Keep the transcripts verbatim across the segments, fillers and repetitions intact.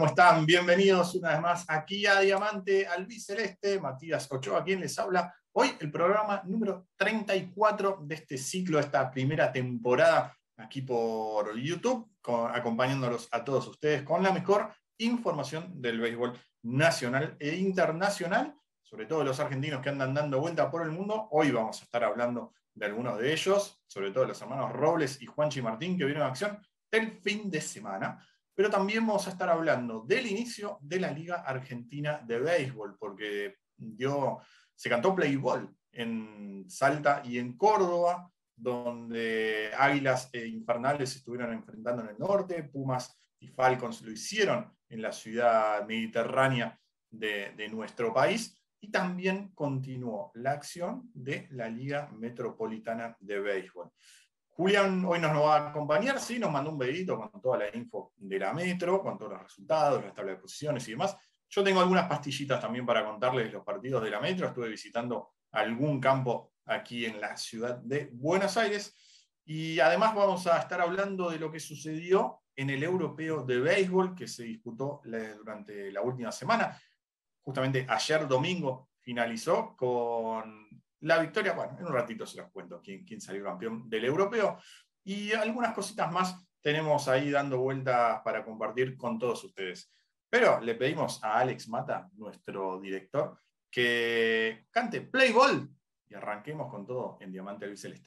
¿Cómo están? Bienvenidos una vez más aquí a Diamante Albiceleste. Matías Ochoa, quien les habla. Hoy el programa número treinta y cuatro de este ciclo, de esta primera temporada, aquí por YouTube, con, acompañándolos a todos ustedes con la mejor información del béisbol nacional e internacional, sobre todo los argentinos que andan dando vuelta por el mundo. Hoy vamos a estar hablando de algunos de ellos, sobre todo de los hermanos Robles y Juanchi Martín, que vieron en acción el fin de semana. Pero también vamos a estar hablando del inicio de la Liga Argentina de Béisbol, porque dio, se cantó play ball en Salta y en Córdoba, donde Águilas e Infernales estuvieron enfrentando en el norte, Pumas y Falcons lo hicieron en la ciudad mediterránea de, de nuestro país, y también continuó la acción de la Liga Metropolitana de Béisbol. Julián hoy nos va a acompañar, sí, nos mandó un videito con toda la info de la Metro, con todos los resultados, las tablas de posiciones y demás. Yo tengo algunas pastillitas también para contarles los partidos de la Metro. Estuve visitando algún campo aquí en la ciudad de Buenos Aires. Y además vamos a estar hablando de lo que sucedió en el Europeo de Béisbol, que se disputó durante la última semana. Justamente ayer domingo finalizó con la victoria. Bueno, en un ratito se los cuento quién, quién salió campeón del europeo. Y algunas cositas más tenemos ahí dando vueltas para compartir con todos ustedes. Pero le pedimos a Alex Mata, nuestro director, que cante Play Ball y arranquemos con todo en Diamante Albiceleste.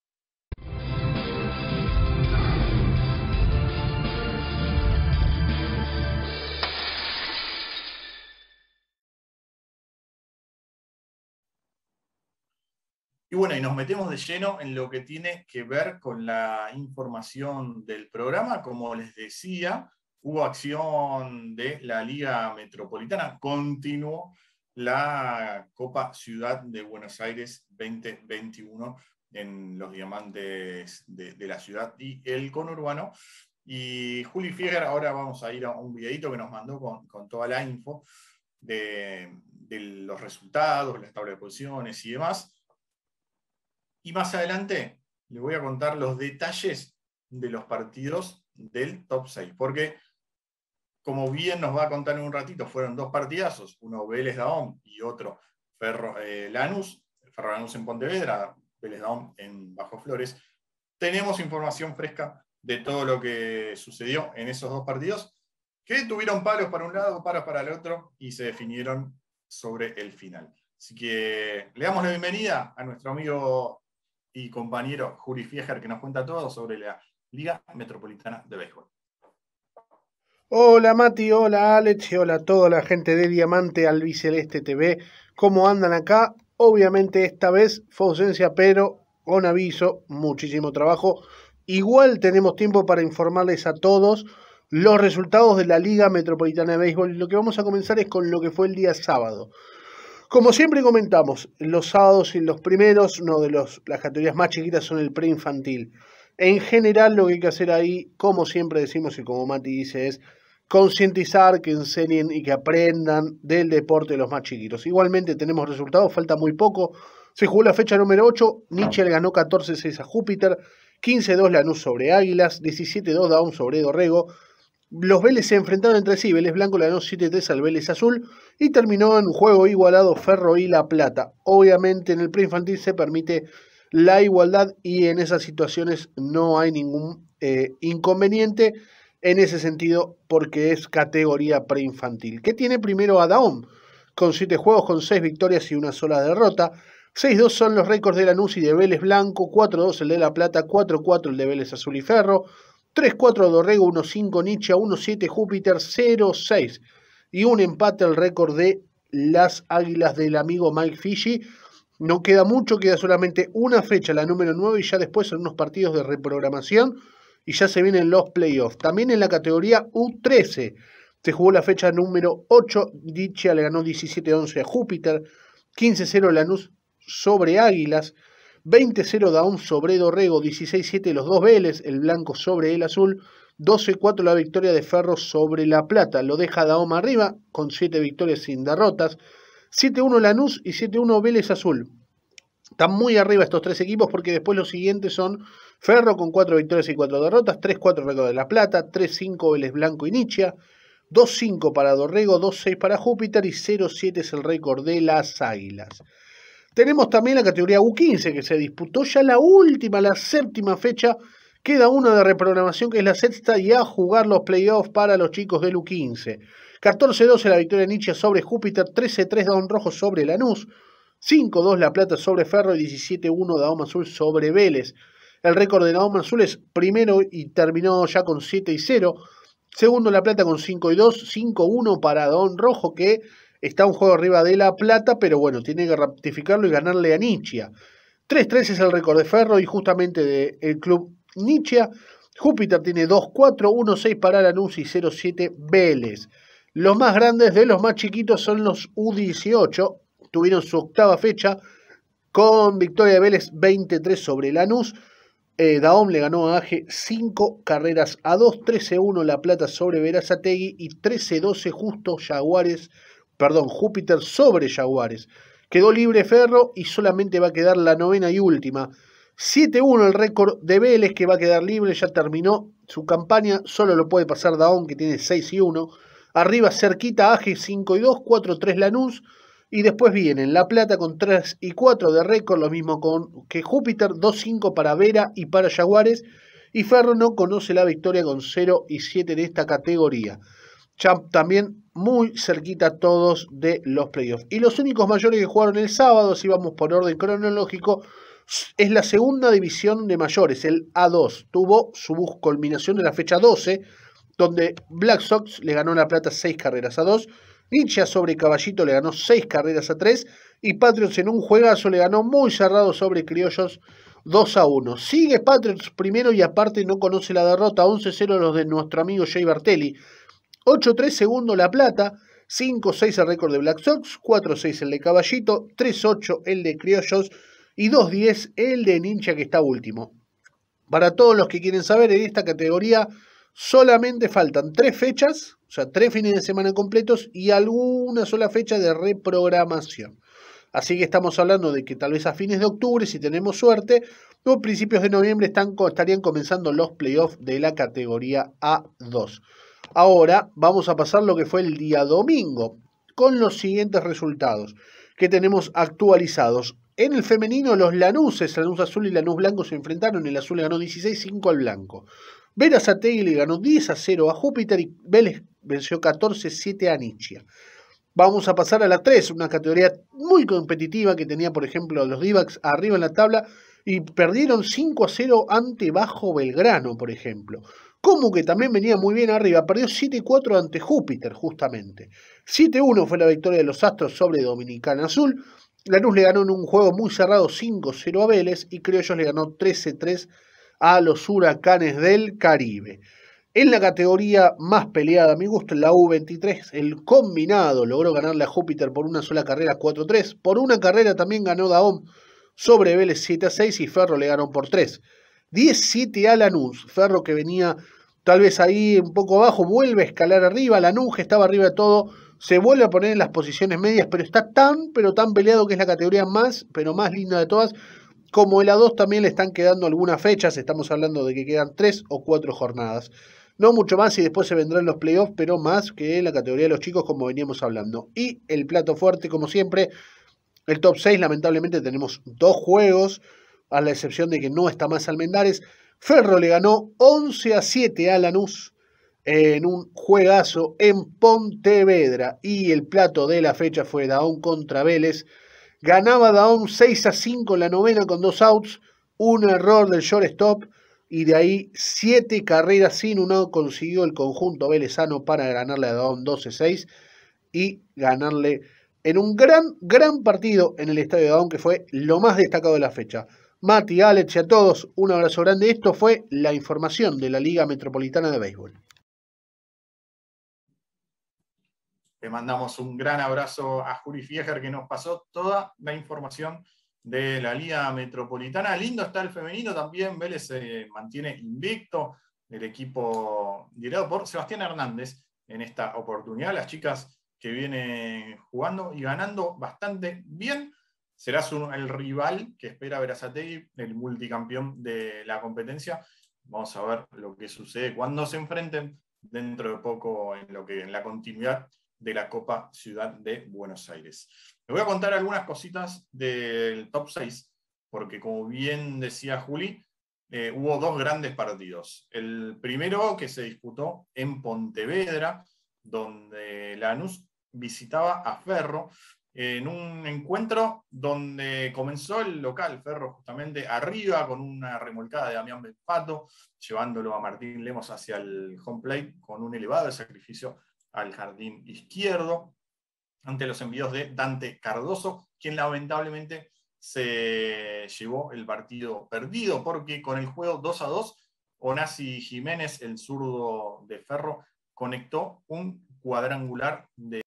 Y bueno, y nos metemos de lleno en lo que tiene que ver con la información del programa. Como les decía, hubo acción de la Liga Metropolitana. Continuó la Copa Ciudad de Buenos Aires veinte veintiuno en los diamantes de, de la ciudad y el conurbano. Y Juli Fieger, ahora vamos a ir a un videito que nos mandó con, con toda la info de, de los resultados, las tablas de posiciones y demás. Y más adelante les voy a contar los detalles de los partidos del top seis, porque como bien nos va a contar en un ratito, fueron dos partidazos, uno Vélez Dahón y otro Ferro eh, Lanús, Ferro Lanús en Pontevedra, Vélez Dahón en Bajo Flores. Tenemos información fresca de todo lo que sucedió en esos dos partidos, que tuvieron palos para un lado, palos para el otro, y se definieron sobre el final. Así que le damos la bienvenida a nuestro amigo y compañero Juli Fieger, que nos cuenta todo sobre la Liga Metropolitana de Béisbol. Hola Mati, hola Alex y hola a toda la gente de Diamante Albiceleste T V. ¿Cómo andan acá? Obviamente esta vez fue ausencia, pero con aviso, muchísimo trabajo. Igual tenemos tiempo para informarles a todos los resultados de la Liga Metropolitana de Béisbol. Lo que vamos a comenzar es con lo que fue el día sábado. Como siempre comentamos, los sábados y los primeros, no de los, las categorías más chiquitas son el preinfantil. En general lo que hay que hacer ahí, como siempre decimos y como Mati dice, es concientizar, que enseñen y que aprendan del deporte de los más chiquitos. Igualmente tenemos resultados, falta muy poco. Se jugó la fecha número ocho, Nietzsche le ganó catorce seis a Júpiter, quince dos Lanús sobre Águilas, diecisiete dos Dahón sobre Dorrego. Los Vélez se enfrentaron entre sí, Vélez Blanco le ganó siete tres al Vélez Azul y terminó en un juego igualado Ferro y La Plata. Obviamente en el preinfantil se permite la igualdad y en esas situaciones no hay ningún eh, inconveniente en ese sentido porque es categoría preinfantil. ¿Qué tiene primero a Dahón? Con siete juegos, con seis victorias y una sola derrota. seis dos son los récords de Lanús y de Vélez Blanco, cuatro dos el de La Plata, cuatro cuatro el de Vélez Azul y Ferro, tres cuatro Dorrego, uno cinco Nietzsche, uno siete Júpiter, cero seis. Y un empate al récord de las Águilas del amigo Mike Fishy. No queda mucho, queda solamente una fecha, la número nueve, y ya después son unos partidos de reprogramación y ya se vienen los playoffs. También en la categoría U trece se jugó la fecha número ocho, Nietzsche le ganó diecisiete once a Júpiter, quince cero Lanús sobre Águilas, veinte cero Dahón sobre Dorrego, dieciséis siete los dos Vélez, el blanco sobre el azul, doce cuatro la victoria de Ferro sobre La Plata, lo deja Dahón arriba con siete victorias sin derrotas, siete uno Lanús y siete uno Vélez Azul. Están muy arriba estos tres equipos porque después los siguientes son Ferro con cuatro victorias y cuatro derrotas, tres cuatro récord de La Plata, tres cinco Vélez Blanco y Nietzsche, dos cinco para Dorrego, dos seis para Júpiter y cero siete es el récord de las Águilas. Tenemos también la categoría U quince que se disputó ya la última, la séptima fecha. Queda una de reprogramación que es la sexta y a jugar los playoffs para los chicos del U quince. catorce doce la victoria de Nietzsche sobre Júpiter, trece tres Daón Rojo sobre Lanús, cinco dos La Plata sobre Ferro y diecisiete uno Daón Azul sobre Vélez. El récord de Daón Azul es primero y terminó ya con siete y cero. Segundo La Plata con cinco y dos, cinco uno para Daón Rojo que está un juego arriba de La Plata, pero bueno, tiene que ratificarlo y ganarle a Nietzsche. tres tres es el récord de Ferro y justamente del club Nietzsche. Júpiter tiene dos cuatro, uno seis para Lanús y cero siete Vélez. Los más grandes de los más chiquitos son los U dieciocho. Tuvieron su octava fecha con victoria de Vélez veintitrés sobre Lanús. Eh, Daom le ganó a A G cinco carreras a dos, trece uno La Plata sobre Berazategui y trece doce justo Jaguares, perdón, Júpiter sobre Jaguares. Quedó libre Ferro y solamente va a quedar la novena y última. siete uno el récord de Vélez que va a quedar libre, ya terminó su campaña, solo lo puede pasar Daom que tiene seis y uno. Arriba cerquita A G cinco y dos, cuatro tres Lanús. Y después vienen La Plata con tres y cuatro de récord, lo mismo con que Júpiter, dos cinco para Vera y para Jaguares. Y Ferro no conoce la victoria con cero y siete en esta categoría. Ya también muy cerquita todos de los playoffs. Y los únicos mayores que jugaron el sábado, si vamos por orden cronológico, es la segunda división de mayores, el A dos. Tuvo su culminación en la fecha doce, donde Black Sox le ganó La Plata seis carreras a dos. Ninja sobre Caballito le ganó seis carreras a tres y Patriots en un juegazo le ganó muy cerrado sobre Criollos dos a uno. Sigue Patriots primero y aparte no conoce la derrota, once cero los de nuestro amigo Jay Bartelli. ocho tres segundo La Plata, cinco seis el récord de Black Sox, cuatro seis el de Caballito, tres ocho el de Criollos y dos diez el de Ninja que está último. Para todos los que quieren saber, en esta categoría solamente faltan tres fechas, o sea, tres fines de semana completos y alguna sola fecha de reprogramación. Así que estamos hablando de que tal vez a fines de octubre, si tenemos suerte, o principios de noviembre están, estarían comenzando los playoffs de la categoría A dos. Ahora vamos a pasar lo que fue el día domingo, con los siguientes resultados que tenemos actualizados. En el femenino, los Lanuses, Lanús Azul y Lanús Blanco se enfrentaron. El azul le ganó dieciséis cinco al blanco. Berazategui le ganó diez a cero a Júpiter y Vélez venció catorce siete a Nietzsche. Vamos a pasar a la tres, una categoría muy competitiva que tenía, por ejemplo, los D-backs arriba en la tabla y perdieron cinco a cero ante Bajo Belgrano, por ejemplo. Como que también venía muy bien arriba, perdió siete cuatro ante Júpiter, justamente. siete uno fue la victoria de los Astros sobre Dominicana Azul. Lanús le ganó en un juego muy cerrado cinco cero a Vélez y Criollos le ganó trece tres a los Huracanes del Caribe. En la categoría más peleada, a mi gusto, en la U veintitrés, el combinado logró ganarle a Júpiter por una sola carrera cuatro tres. Por una carrera también ganó Daom sobre Vélez siete a seis y Ferro le ganó por tres. diez siete a Lanús. Ferro, que venía tal vez ahí un poco abajo, vuelve a escalar arriba. Lanús, que estaba arriba de todo, se vuelve a poner en las posiciones medias, pero está tan, pero tan peleado que es la categoría más, pero más linda de todas. Como el A dos también le están quedando algunas fechas, estamos hablando de que quedan tres o cuatro jornadas. No mucho más y después se vendrán los playoffs, pero más que la categoría de los chicos como veníamos hablando. Y el plato fuerte, como siempre, el top seis, lamentablemente tenemos dos juegos, a la excepción de que no está más Almendares. Ferro le ganó once a siete a Lanús en un juegazo en Pontevedra. Y el plato de la fecha fue Daom contra Vélez. Ganaba Daom seis a cinco en la novena con dos outs, un error del shortstop y de ahí siete carreras sin un out consiguió el conjunto velezano para ganarle a Daom doce seis y ganarle en un gran, gran partido en el estadio de Daom, que fue lo más destacado de la fecha. Mati, Alex y a todos, un abrazo grande. Esto fue la información de la Liga Metropolitana de Béisbol. Le mandamos un gran abrazo a Juri Fieger, que nos pasó toda la información de la Liga Metropolitana. Lindo está el femenino también. Vélez se mantiene invicto. El equipo liderado por Sebastián Hernández en esta oportunidad. Las chicas que vienen jugando y ganando bastante bien. Será su, el rival que espera Berazategui, el multicampeón de la competencia. Vamos a ver lo que sucede cuando se enfrenten dentro de poco en, lo que, en la continuidad de la Copa Ciudad de Buenos Aires. Les voy a contar algunas cositas del top seis, porque como bien decía Juli, eh, hubo dos grandes partidos. El primero que se disputó en Pontevedra, donde Lanús visitaba a Ferro, en un encuentro donde comenzó el local, Ferro justamente arriba, con una remolcada de Damián Benpato, llevándolo a Martín Lemos hacia el home plate con un elevado sacrificio al jardín izquierdo, ante los envíos de Dante Cardoso, quien lamentablemente se llevó el partido perdido, porque con el juego dos a dos, Onasi Jiménez, el zurdo de Ferro, conectó un cuadrangular de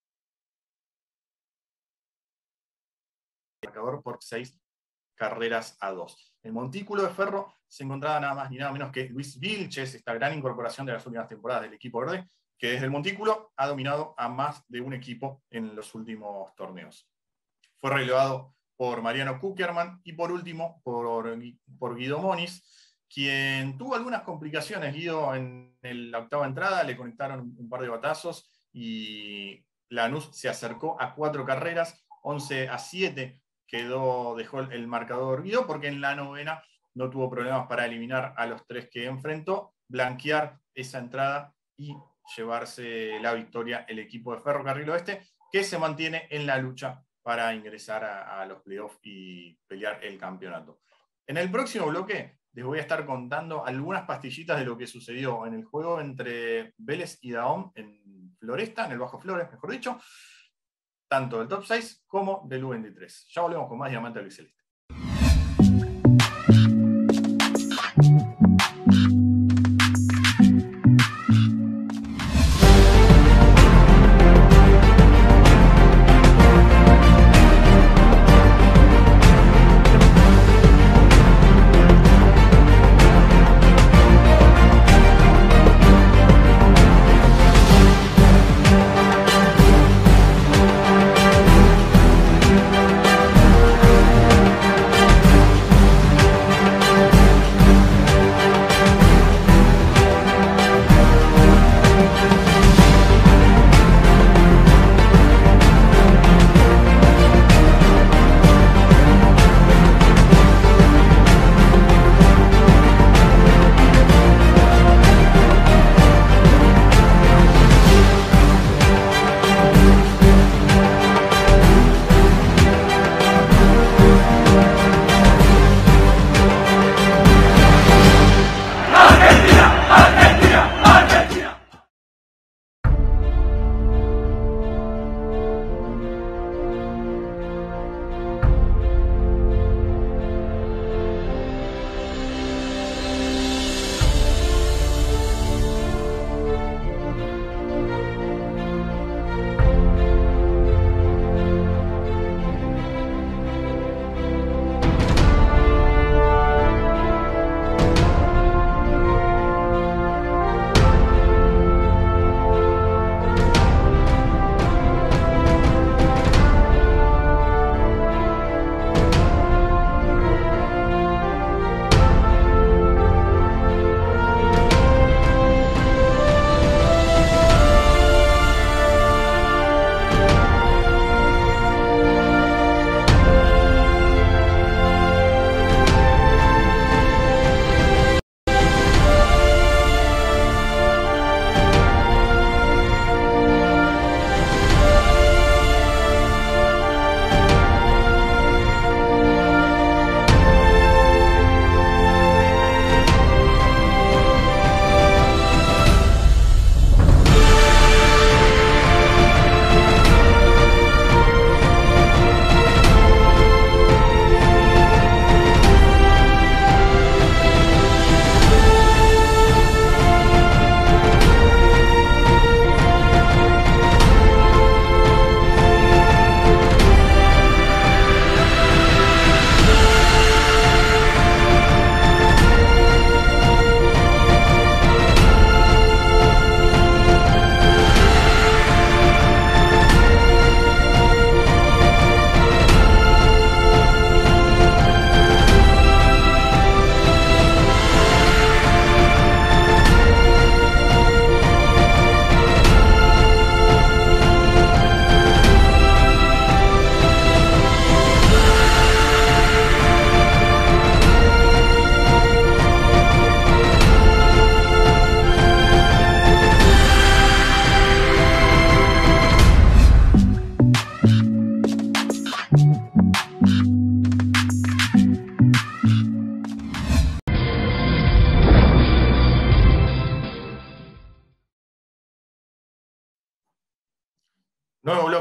marcador por seis carreras a dos. El montículo de Ferro se encontraba nada más ni nada menos que Luis Vilches, esta gran incorporación de las últimas temporadas del equipo verde, que desde el montículo ha dominado a más de un equipo en los últimos torneos. Fue relevado por Mariano Kuckerman y por último por, por Guido Moniz, quien tuvo algunas complicaciones. Guido en la octava entrada le conectaron un par de batazos y Lanús se acercó a cuatro carreras, once a siete quedó, dejó el marcador Guido, porque en la novena no tuvo problemas para eliminar a los tres que enfrentó, blanquear esa entrada y llevarse la victoria el equipo de Ferrocarril Oeste, que se mantiene en la lucha para ingresar a, a los playoffs y pelear el campeonato. En el próximo bloque les voy a estar contando algunas pastillitas de lo que sucedió en el juego entre Vélez y Dahón en Floresta, en el Bajo Flores, mejor dicho, tanto del top seis como del U veintitrés. Ya volvemos con más Diamante Albiceleste.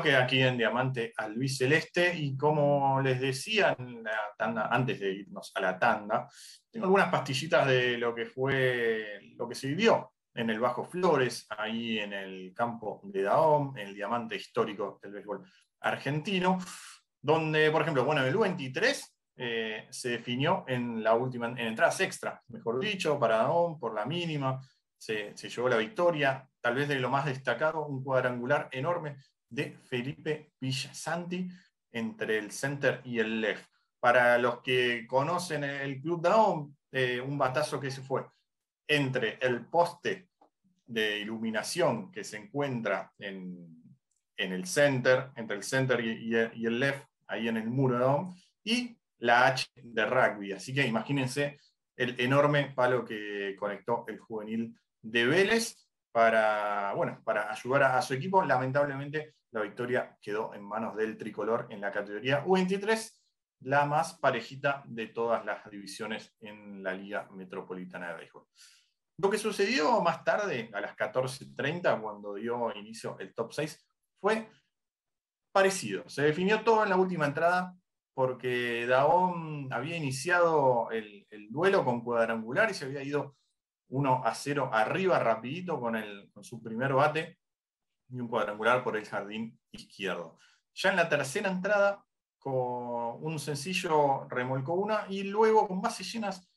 bloque aquí en Diamante Albiceleste, y como les decía en la tanda, antes de irnos a la tanda, tengo algunas pastillitas de lo que fue, lo que se vivió en el Bajo Flores, ahí en el campo de Dahom, en el diamante histórico del béisbol argentino, donde, por ejemplo, bueno, el U veintitrés eh, se definió en la última, en entradas extra, mejor dicho, para Dahom, por la mínima, se, se llevó la victoria, tal vez de lo más destacado, un cuadrangular enorme de Felipe Villasanti entre el center y el left. Para los que conocen el Club Dahom, eh, un batazo que se fue entre el poste de iluminación que se encuentra en, en el center, entre el center y, y, y el left, ahí en el muro de Dahom, y la H de rugby. Así que imagínense el enorme palo que conectó el juvenil de Vélez para, bueno, para ayudar a, a su equipo. Lamentablemente la victoria quedó en manos del tricolor en la categoría U veintitrés, la más parejita de todas las divisiones en la Liga Metropolitana de Béisbol. Lo que sucedió más tarde, a las catorce treinta, cuando dio inicio el top seis, fue parecido. Se definió todo en la última entrada, porque Dahom había iniciado el, el duelo con cuadrangular y se había ido uno a cero arriba rapidito con, el, con su primer bate y un cuadrangular por el jardín izquierdo. Ya en la tercera entrada, con un sencillo remolcó una, y luego con bases llenas,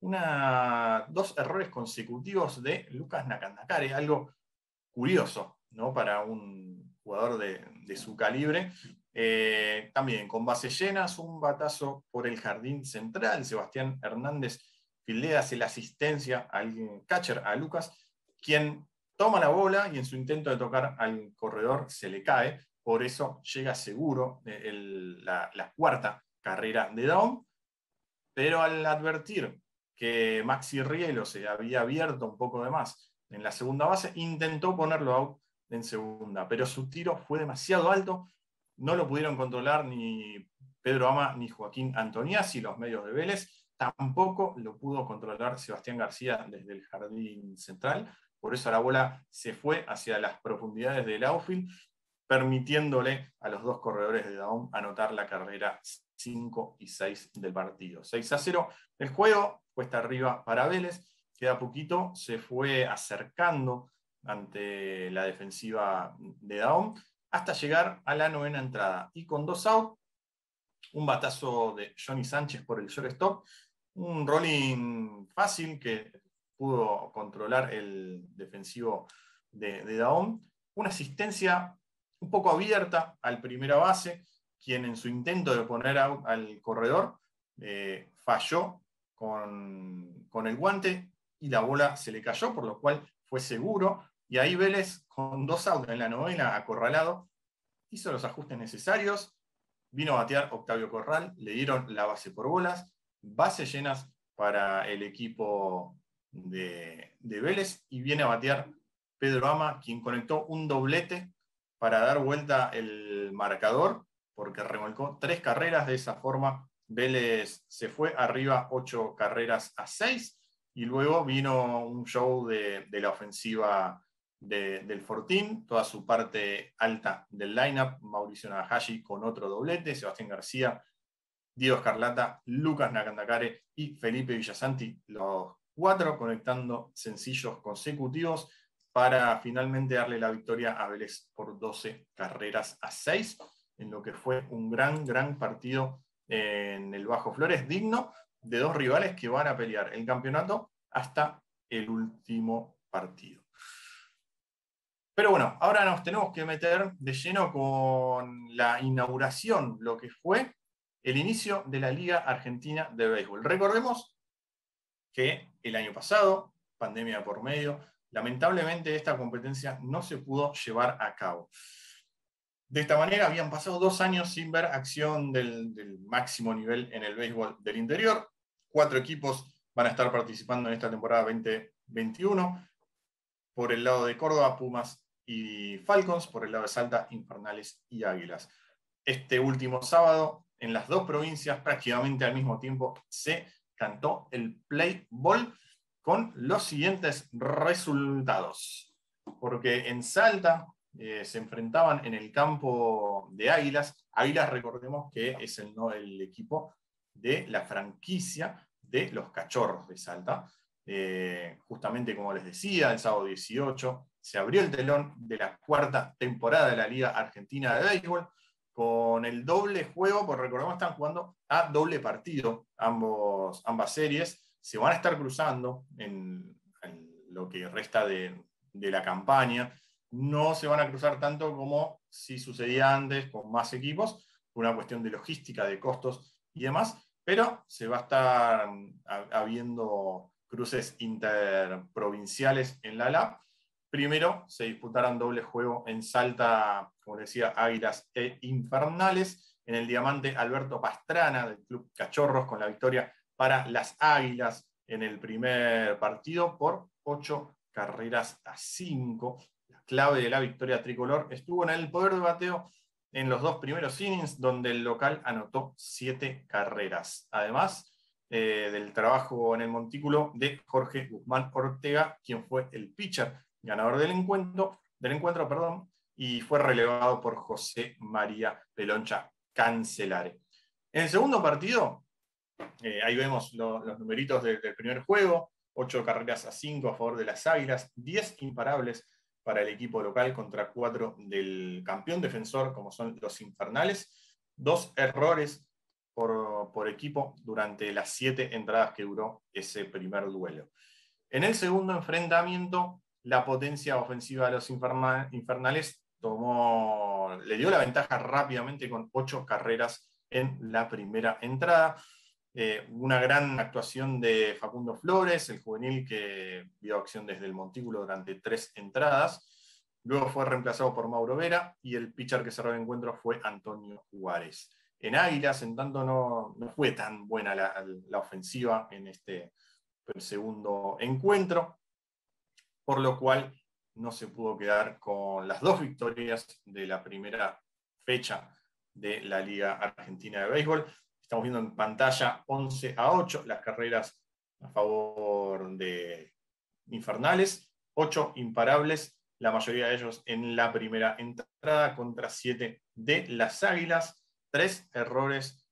una, dos errores consecutivos de Lucas Nakandakare, algo curioso, ¿no?, para un jugador de, de su calibre. Eh, también con bases llenas, un batazo por el jardín central. Sebastián Hernández fildea, hace la asistencia al catcher, a Lucas, quien toma la bola y en su intento de tocar al corredor se le cae. Por eso llega seguro el, la, la cuarta carrera de Dahom, pero al advertir que Maxi Rielo se había abierto un poco de más en la segunda base, intentó ponerlo out en segunda, pero su tiro fue demasiado alto, no lo pudieron controlar ni Pedro Ama ni Joaquín Antoniazzi, los medios de Vélez, tampoco lo pudo controlar Sebastián García desde el jardín central. Por eso la bola se fue hacia las profundidades del outfield, permitiéndole a los dos corredores de Dahom anotar la carrera cinco y seis del partido. seis a cero el juego, cuesta arriba para Vélez, queda poquito, se fue acercando ante la defensiva de Dahom hasta llegar a la novena entrada. Y con dos outs, un batazo de Johnny Sánchez por el shortstop, un rolling fácil que pudo controlar el defensivo de, de Dahom, una asistencia un poco abierta al primera base, quien en su intento de poner out al corredor eh, falló con, con el guante y la bola se le cayó, por lo cual fue seguro. Y ahí Vélez, con dos outs en la novena, acorralado, hizo los ajustes necesarios, vino a batear Octavio Corral, le dieron la base por bolas, bases llenas para el equipo de, de Vélez, y viene a batear Pedro Ama, quien conectó un doblete para dar vuelta el marcador, porque remolcó tres carreras. De esa forma Vélez se fue arriba ocho carreras a seis, y luego vino un show de, de la ofensiva de, del Fortín, toda su parte alta del lineup, Mauricio Nagahashi con otro doblete, Sebastián García, Diego Escarlata, Lucas Nakandakare y Felipe Villasanti, los cuatro conectando sencillos consecutivos para finalmente darle la victoria a Vélez por doce carreras a seis, en lo que fue un gran, gran partido en el Bajo Flores, digno de dos rivales que van a pelear el campeonato hasta el último partido. Pero bueno, ahora nos tenemos que meter de lleno con la inauguración, lo que fue el inicio de la Liga Argentina de Béisbol. Recordemos que el año pasado, pandemia por medio, lamentablemente esta competencia no se pudo llevar a cabo. De esta manera habían pasado dos años sin ver acción del, del máximo nivel en el béisbol del interior. Cuatro equipos van a estar participando en esta temporada veinte veintiuno. Por el lado de Córdoba, Pumas y Falcons. Por el lado de Salta, Infernales y Águilas. Este último sábado, en las dos provincias, prácticamente al mismo tiempo, se cantó el play ball con los siguientes resultados. Porque en Salta eh, se enfrentaban en el campo de Águilas. Águilas, recordemos que es el, no, el equipo de la franquicia de los Cachorros de Salta. Eh, justamente como les decía, el sábado dieciocho se abrió el telón de la cuarta temporada de la Liga Argentina de Béisbol, con el doble juego, porque recordemos que están jugando a doble partido ambos, ambas series. Se van a estar cruzando en, en lo que resta de, de la campaña. No se van a cruzar tanto como si sucedía antes con más equipos, por una cuestión de logística, de costos y demás, pero se va a estar habiendo cruces interprovinciales en la L A P. Primero se disputarán doble juego en Salta, como decía, Águilas e Infernales, en el Diamante Alberto Pastrana del Club Cachorros, con la victoria para las Águilas en el primer partido por ocho carreras a cinco. La clave de la victoria tricolor estuvo en el poder de bateo en los dos primeros innings, donde el local anotó siete carreras. Además eh, del trabajo en el montículo de Jorge Guzmán Ortega, quien fue el pitcher ganador del encuentro, del encuentro perdón, y fue relevado por José María Peloncha Cancelare. En el segundo partido, eh, ahí vemos lo, los numeritos de, del primer juego, ocho carreras a cinco a favor de las Águilas, diez imparables para el equipo local contra cuatro del campeón defensor, como son los Infernales, dos errores por, por equipo durante las siete entradas que duró ese primer duelo. En el segundo enfrentamiento, la potencia ofensiva de los Infernales tomó, le dio la ventaja rápidamente con ocho carreras en la primera entrada. Eh, una gran actuación de Facundo Flores, el juvenil que vio acción desde el montículo durante tres entradas. Luego fue reemplazado por Mauro Vera y el pitcher que cerró el encuentro fue Antonio Juárez. En Águilas, en tanto, no, no fue tan buena la, la ofensiva en este segundo encuentro, por lo cual no se pudo quedar con las dos victorias de la primera fecha de la Liga Argentina de Béisbol. Estamos viendo en pantalla once a ocho las carreras a favor de Infernales, ocho imparables, la mayoría de ellos en la primera entrada contra siete de las Águilas, tres errores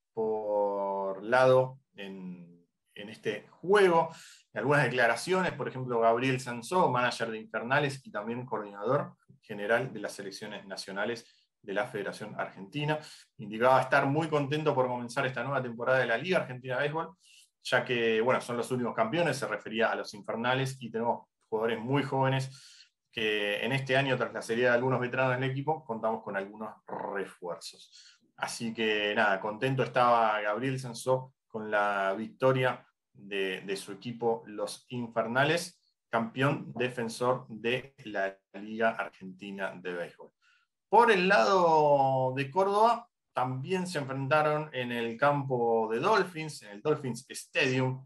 por lado en, en este juego. Algunas declaraciones, por ejemplo, Gabriel Sansó, manager de Infernales y también coordinador general de las selecciones nacionales de la Federación Argentina, indicaba estar muy contento por comenzar esta nueva temporada de la Liga Argentina de Béisbol, ya que, bueno, son los últimos campeones, se refería a los Infernales, y tenemos jugadores muy jóvenes que en este año, tras la salida de algunos veteranos del equipo, contamos con algunos refuerzos. Así que nada, contento estaba Gabriel Sansó con la victoria de, de su equipo, los Infernales, campeón defensor de la Liga Argentina de Béisbol. Por el lado de Córdoba, también se enfrentaron en el campo de Dolphins, en el Dolphins Stadium,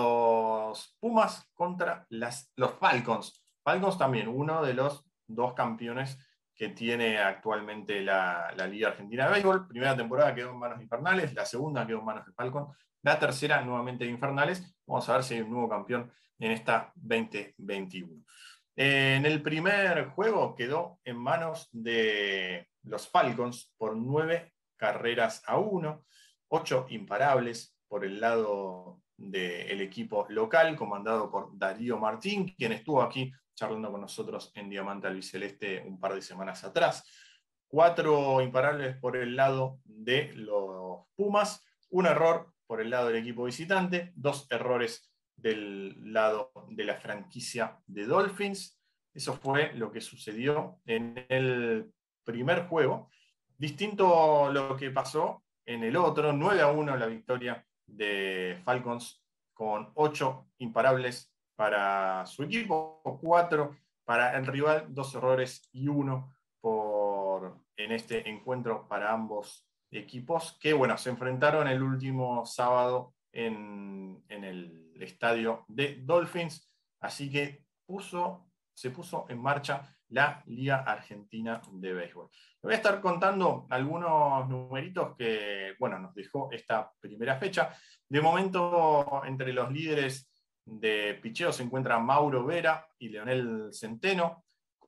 los Pumas contra las, los Falcons. Falcons también, uno de los dos campeones que tiene actualmente la, la Liga Argentina de Béisbol. Primera temporada quedó en manos de Infernales, la segunda quedó en manos de Falcons, la tercera nuevamente de Infernales. Vamos a ver si hay un nuevo campeón en esta veinte veintiuno. En el primer juego quedó en manos de los Falcons por nueve carreras a uno, ocho imparables por el lado del equipo local, comandado por Darío Martín, quien estuvo aquí charlando con nosotros en Diamante Albiceleste un par de semanas atrás. Cuatro imparables por el lado de los Pumas, un error por el lado del equipo visitante, dos errores del lado de la franquicia de Dolphins. Eso fue lo que sucedió en el primer juego. Distinto lo que pasó en el otro, nueve a uno la victoria de Falcons, con ocho imparables para su equipo, cuatro para el rival, dos errores y uno por, en este encuentro para ambos equipos, que bueno, se enfrentaron el último sábado en, en el estadio de Dolphins, así que puso, se puso en marcha la Liga Argentina de Béisbol. Le voy a estar contando algunos numeritos que, bueno, nos dejó esta primera fecha. De momento, entre los líderes de picheo se encuentran Mauro Vera y Leonel Centeno,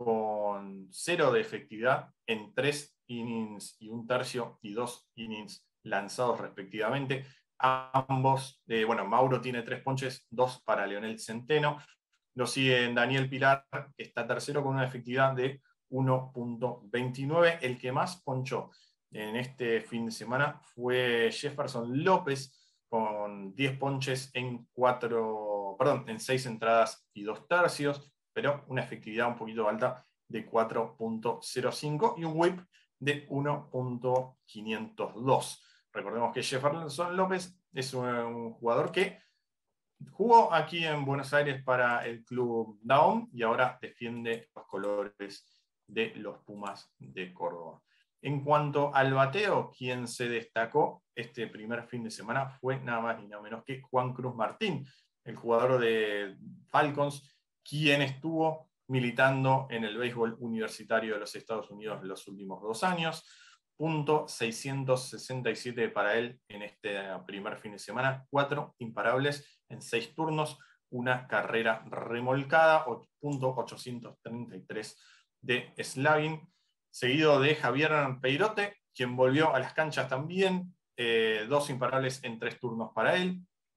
con cero de efectividad en tres innings y un tercio y dos innings lanzados respectivamente. Ambos, eh, bueno, Mauro tiene tres ponches, dos para Leonel Centeno. Lo sigue Daniel Pilar, que está tercero con una efectividad de uno punto veintinueve. El que más ponchó en este fin de semana fue Jefferson López, con diez ponches en cuatro, perdón, en seis entradas y dos tercios, pero una efectividad un poquito alta de cuatro punto cero cinco y un whip de uno punto quinientos dos. Recordemos que Jefferson López es un, un jugador que jugó aquí en Buenos Aires para el club Daom y ahora defiende los colores de los Pumas de Córdoba. En cuanto al bateo, quien se destacó este primer fin de semana fue nada más ni nada menos que Juan Cruz Martín, el jugador de Falcons, quien estuvo militando en el béisbol universitario de los Estados Unidos los últimos dos años. Punto seiscientos sesenta y siete para él en este primer fin de semana, cuatro imparables en seis turnos, una carrera remolcada, punto ochocientos treinta y tres de slugging, seguido de Javier Peirote, quien volvió a las canchas también, eh, dos imparables en tres turnos para él.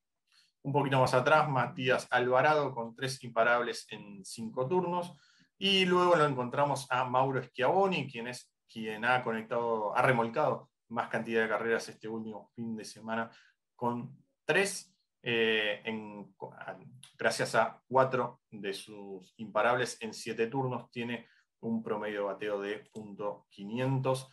Un poquito más atrás, Matías Alvarado con tres imparables en cinco turnos. Y luego lo encontramos a Mauro Schiavoni, quien es quien ha conectado, ha remolcado más cantidad de carreras este último fin de semana, con tres, eh, en, gracias a cuatro de sus imparables en siete turnos, tiene un promedio de bateo de punto quinientos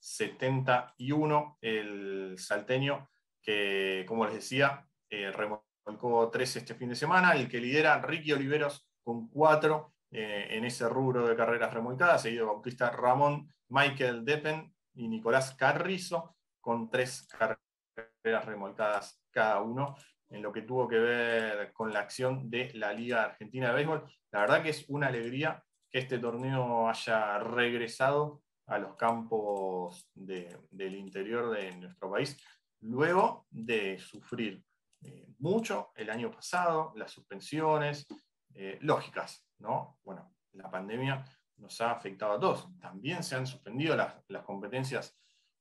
setenta y uno. El salteño, que como les decía, eh, remolcó tres este fin de semana. El que lidera, Ricky Oliveros, con cuatro eh, en ese rubro de carreras remolcadas, seguido de Bautista Ramón, Michael Deppen y Nicolás Carrizo, con tres carreras remolcadas cada uno, en lo que tuvo que ver con la acción de la Liga Argentina de Béisbol. La verdad que es una alegría que este torneo haya regresado a los campos de, del interior de nuestro país, luego de sufrir eh, mucho el año pasado, las suspensiones, eh, lógicas, ¿no? Bueno, la pandemia nos ha afectado a todos. También se han suspendido las, las competencias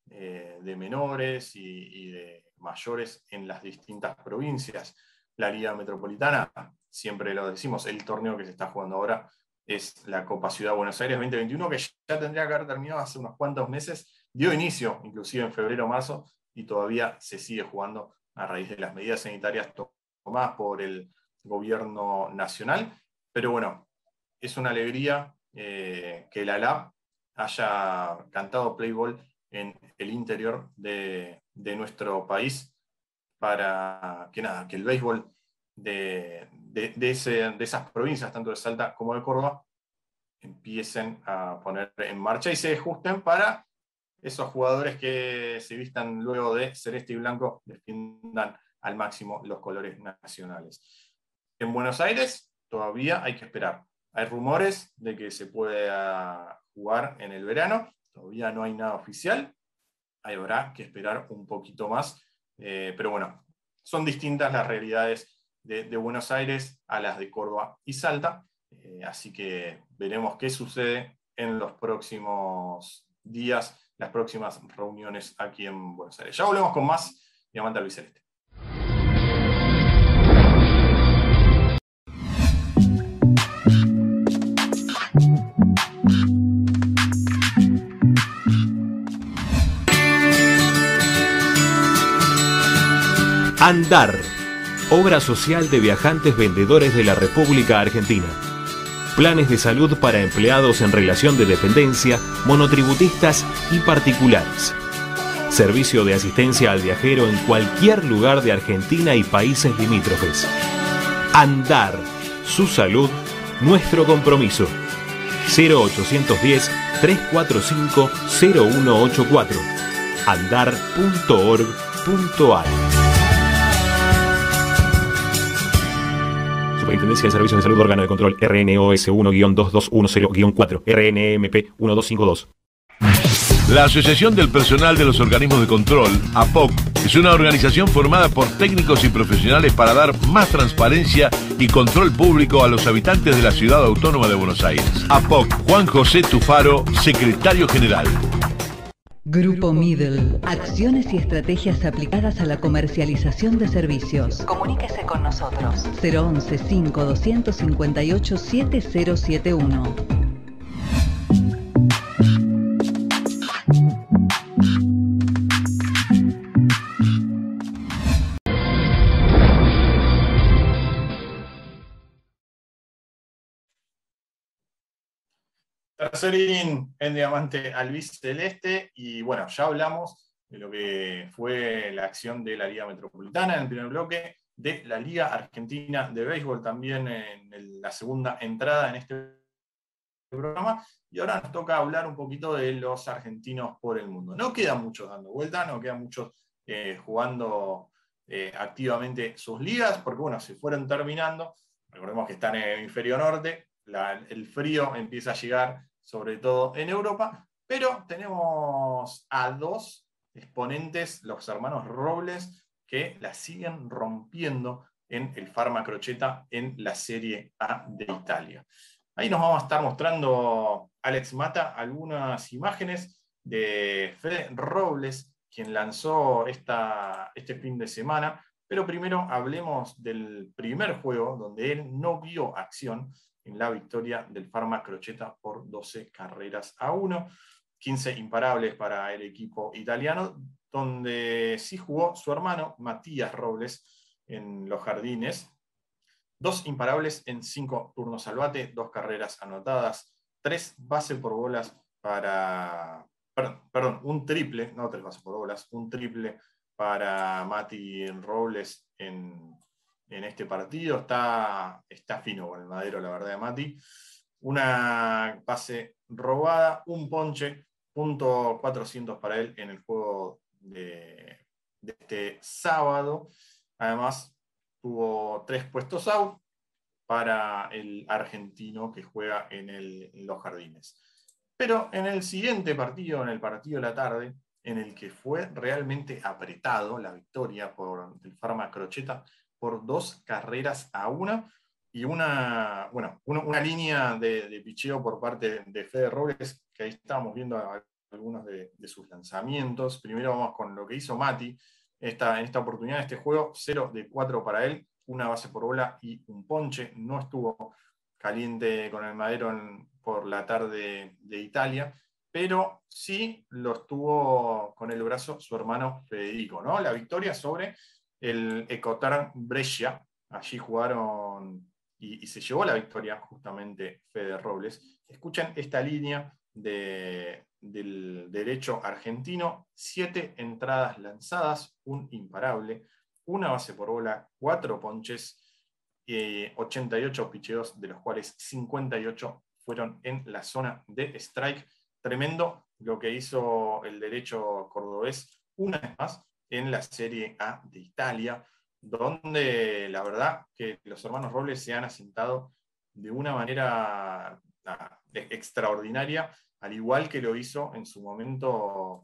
eh, de menores y, y de mayores en las distintas provincias. La Liga Metropolitana, siempre lo decimos, el torneo que se está jugando ahora es la Copa Ciudad de Buenos Aires veinte veintiuno, que ya tendría que haber terminado hace unos cuantos meses, dio inicio inclusive en febrero o marzo, y todavía se sigue jugando a raíz de las medidas sanitarias tomadas por el gobierno nacional. Pero bueno, es una alegría eh, que la L A B haya cantado play ball en el interior de, de nuestro país, para que nada, que el béisbol de, de, de, ese, de esas provincias, tanto de Salta como de Córdoba, empiecen a poner en marcha y se ajusten para esos jugadores que se vistan luego de celeste y blanco, defiendan al máximo los colores nacionales. En Buenos Aires todavía hay que esperar. Hay rumores de que se pueda jugar en el verano, todavía no hay nada oficial, habrá que esperar un poquito más, eh, pero bueno, son distintas las realidades de, de Buenos Aires a las de Córdoba y Salta, eh, así que veremos qué sucede en los próximos días, las próximas reuniones aquí en Buenos Aires. Ya volvemos con más Diamante Albiceleste. Andar, obra social de viajantes vendedores de la República Argentina. Planes de salud para empleados en relación de dependencia, monotributistas y particulares. Servicio de asistencia al viajero en cualquier lugar de Argentina y países limítrofes. Andar, su salud, nuestro compromiso. cero ochocientos diez, trescientos cuarenta y cinco, cero uno ochenta y cuatro. andar punto org punto ar. Superintendencia de Servicios de Salud, órgano de control R N O S uno guion dos dos uno cero guion cuatro, R N M P uno dos cinco dos. La Asociación del Personal de los Organismos de Control, A P O C, Es una organización formada por técnicos y profesionales para dar más transparencia y control público a los habitantes de la Ciudad Autónoma de Buenos Aires. A P O C, Juan José Tufaro, secretario general. Grupo Middle. Acciones y estrategias aplicadas a la comercialización de servicios. Comuníquese con nosotros. cero once, cinco, doscientos cincuenta y ocho, siete cero siete uno. Tercer inning en diamante albiceleste, y bueno, ya hablamos de lo que fue la acción de la Liga Metropolitana en el primer bloque, de la Liga Argentina de Béisbol también en el, la segunda entrada en este programa, y ahora nos toca hablar un poquito de los argentinos por el mundo. No quedan muchos dando vuelta, no quedan muchos eh, jugando eh, activamente sus ligas, porque bueno, se fueron terminando. Recordemos que están en el hemisferio norte, la, el frío empieza a llegar sobre todo en Europa, pero tenemos a dos exponentes, los hermanos Robles, que la siguen rompiendo en el Pharma Crocetta en la Serie A de Italia. Ahí nos vamos a estar mostrando, Alex Mata, algunas imágenes de Fede Robles, quien lanzó esta, este fin de semana, pero primero hablemos del primer juego donde él no vio acción, en la victoria del Pharma Crocetta por doce carreras a uno, quince imparables para el equipo italiano, donde sí jugó su hermano Matías Robles en los jardines, dos imparables en cinco turnos al bate, dos carreras anotadas, tres bases por bolas para, perdón, perdón, un triple, no tres bases por bolas, un triple para Mati Robles en en este partido. Está, está fino con el madero, la verdad, de Mati. Una base robada, un ponche, punto cuatrocientos para él en el juego de, de este sábado. Además, tuvo tres puestos out para el argentino que juega en, el, en los jardines. Pero en el siguiente partido, en el partido de la tarde, en el que fue realmente apretado la victoria por el Pharma Crocetta, por dos carreras a una, y una, bueno, una, una línea de, de picheo por parte de Fede Robles, que ahí estábamos viendo algunos de, de sus lanzamientos. Primero vamos con lo que hizo Mati esta, en esta oportunidad, en este juego, cero de cuatro para él, una base por bola y un ponche. No estuvo caliente con el madero en, por la tarde de Italia, pero sí lo estuvo con el brazo su hermano Federico, ¿no? La victoria sobre el Ecotar Brescia, allí jugaron y, y se llevó la victoria justamente Fede Robles. Escuchen esta línea de, del derecho argentino: siete entradas lanzadas, un imparable, una base por bola, cuatro ponches, eh, ochenta y ocho picheos, de los cuales cincuenta y ocho fueron en la zona de strike. Tremendo lo que hizo el derecho cordobés una vez más en la Serie A de Italia, donde la verdad que los hermanos Robles se han asentado de una manera ah, extraordinaria, al igual que lo hizo en su momento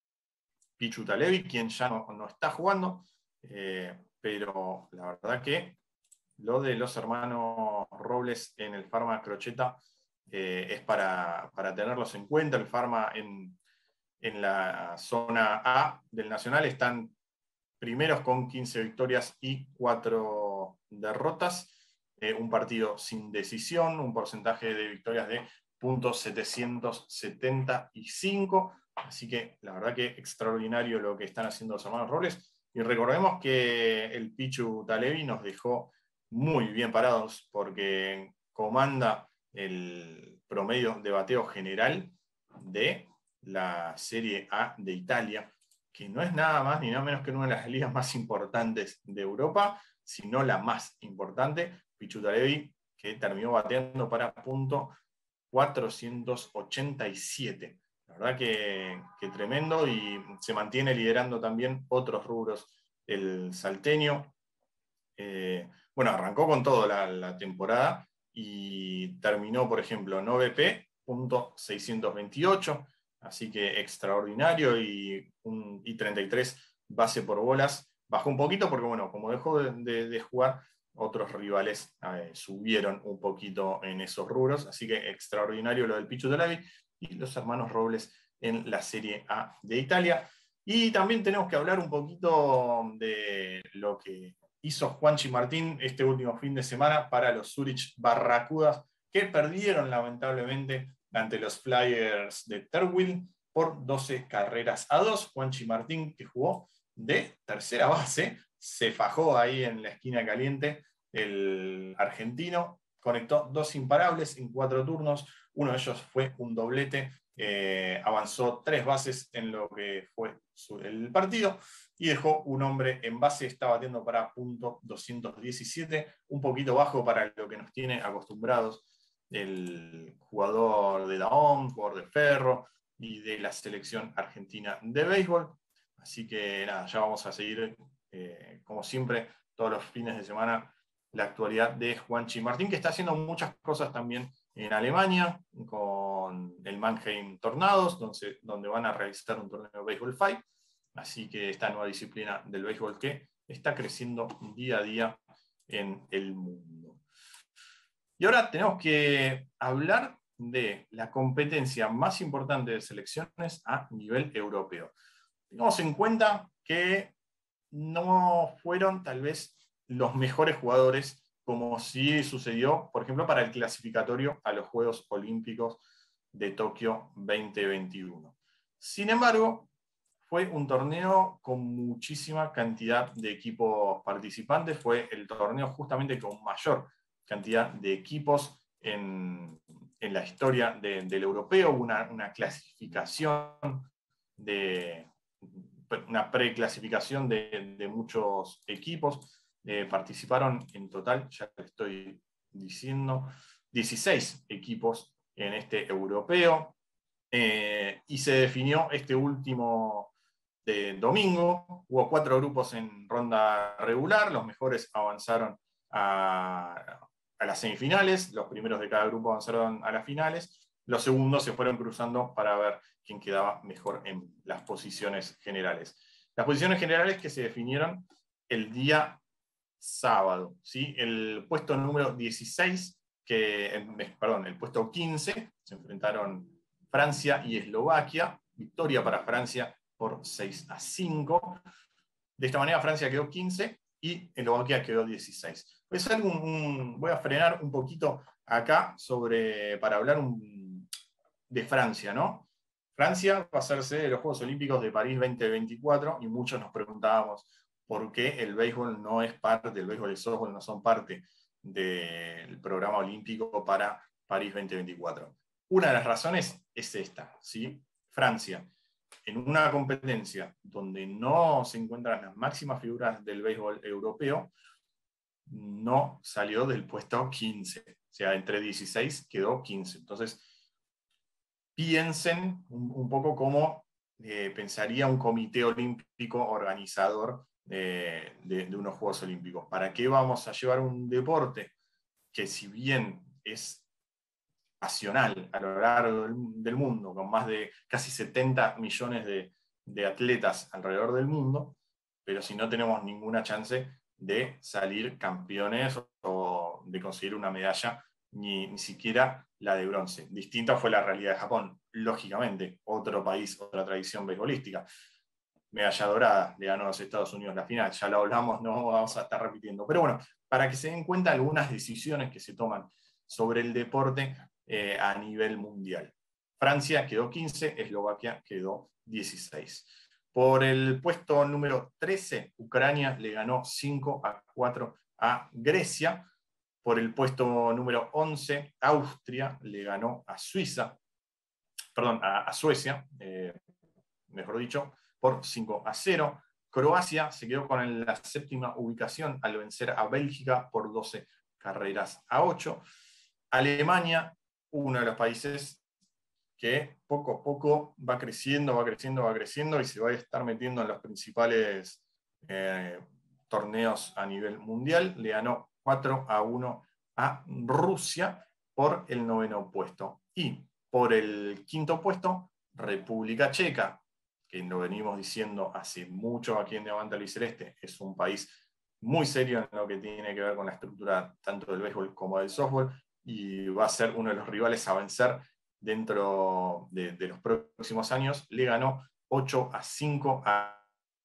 Pichu Talevi, quien ya no, no está jugando, eh, pero la verdad que lo de los hermanos Robles en el Pharma Crocetta eh, es para, para tenerlos en cuenta. El Pharma en En la zona A del Nacional están primeros con quince victorias y cuatro derrotas, eh, un partido sin decisión, un porcentaje de victorias de punto setecientos setenta y cinco, así que la verdad que extraordinario lo que están haciendo los hermanos Robles. Y recordemos que el Pichu Talevi nos dejó muy bien parados, porque comanda el promedio de bateo general de la Serie A de Italia, que no es nada más ni nada menos que una de las ligas más importantes de Europa, sino la más importante. Pichu Talevi, que terminó bateando para punto cuatrocientos ochenta y siete. La verdad que, que tremendo, y se mantiene liderando también otros rubros el salteño. Eh, bueno, arrancó con todo la, la temporada y terminó, por ejemplo, en O V P, punto seiscientos veintiocho, así que extraordinario, y, un, y treinta y tres base por bolas bajó un poquito porque, bueno, como dejó de, de, de jugar, otros rivales eh, subieron un poquito en esos rubros, así que extraordinario lo del Pichu Tolavi y los hermanos Robles en la Serie A de Italia. Y también tenemos que hablar un poquito de lo que hizo Juanchi Martín este último fin de semana para los Zurich Barracudas, que perdieron lamentablemente ante los Flyers de Terwil por doce carreras a dos. Juanchi Martín, que jugó de tercera base, se fajó ahí en la esquina caliente el argentino, conectó dos imparables en cuatro turnos, uno de ellos fue un doblete, eh, avanzó tres bases en lo que fue el partido y dejó un hombre en base, está batiendo para punto doscientos diecisiete, un poquito bajo para lo que nos tiene acostumbrados el jugador de Dahón, jugador de Ferro y de la selección argentina de béisbol. Así que nada, ya vamos a seguir, eh, como siempre, todos los fines de semana, la actualidad de Juanchi Martín, que está haciendo muchas cosas también en Alemania, con el Mannheim Tornados, donde, donde van a realizar un torneo de béisbol five. Así que esta nueva disciplina del béisbol que está creciendo día a día en el mundo. Y ahora tenemos que hablar de la competencia más importante de selecciones a nivel europeo. Tengamos en cuenta que no fueron tal vez los mejores jugadores, como sí sucedió, por ejemplo, para el clasificatorio a los Juegos Olímpicos de Tokio veinte veintiuno. Sin embargo, fue un torneo con muchísima cantidad de equipos participantes, fue el torneo justamente con mayor cantidad de equipos en, en la historia de, del europeo, una, una clasificación de una preclasificación de, de muchos equipos. Eh, participaron en total, ya le estoy diciendo, dieciséis equipos en este europeo, eh, y se definió este último de domingo. Hubo cuatro grupos en ronda regular, los mejores avanzaron a, a las semifinales, los primeros de cada grupo avanzaron a las finales, los segundos se fueron cruzando para ver quién quedaba mejor en las posiciones generales. Las posiciones generales que se definieron el día sábado, ¿sí? El puesto número dieciséis, que, perdón, el puesto quince, se enfrentaron Francia y Eslovaquia, victoria para Francia por seis a cinco. De esta manera Francia quedó quince y Eslovaquia quedó dieciséis. Voy a, hacer un, un, voy a frenar un poquito acá sobre, para hablar un, de Francia, ¿no? Francia va a ser sede de los Juegos Olímpicos de París veinte veinticuatro y muchos nos preguntábamos por qué el béisbol no es parte, el béisbol y el softball no son parte del programa olímpico para París veinte veinticuatro. Una de las razones es esta, ¿sí? Francia, en una competencia donde no se encuentran las máximas figuras del béisbol europeo, no salió del puesto quince, o sea, entre dieciséis quedó quince. Entonces, piensen un, un poco cómo eh, pensaría un comité olímpico organizador de, de, de unos Juegos Olímpicos. ¿Para qué vamos a llevar un deporte que, si bien es pasional a lo largo del, del mundo, con más de casi setenta millones de, de atletas alrededor del mundo, pero si no tenemos ninguna chance de salir campeones o de conseguir una medalla, ni, ni siquiera la de bronce? Distinta fue la realidad de Japón, lógicamente, otro país, otra tradición beisbolística. Medalla dorada, le ganó a los Estados Unidos la final, ya lo hablamos, no vamos a estar repitiendo. Pero bueno, para que se den cuenta algunas decisiones que se toman sobre el deporte eh, a nivel mundial. Francia quedó quince, Eslovaquia quedó dieciséis. Por el puesto número trece, Ucrania le ganó cinco a cuatro a Grecia. Por el puesto número once, Austria le ganó a Suiza, perdón, a, a Suecia, eh, mejor dicho, por cinco a cero. Croacia se quedó con la séptima ubicación al vencer a Bélgica por doce carreras a ocho. Alemania, uno de los países que poco a poco va creciendo, va creciendo, va creciendo y se va a estar metiendo en los principales eh, torneos a nivel mundial, le ganó cuatro a uno a Rusia por el noveno puesto. Y por el quinto puesto, República Checa, que lo venimos diciendo hace mucho aquí en Diamante Albiceleste, es un país muy serio en lo que tiene que ver con la estructura tanto del béisbol como del softball, y va a ser uno de los rivales a vencer dentro de, de los próximos años. Le ganó ocho a cinco a,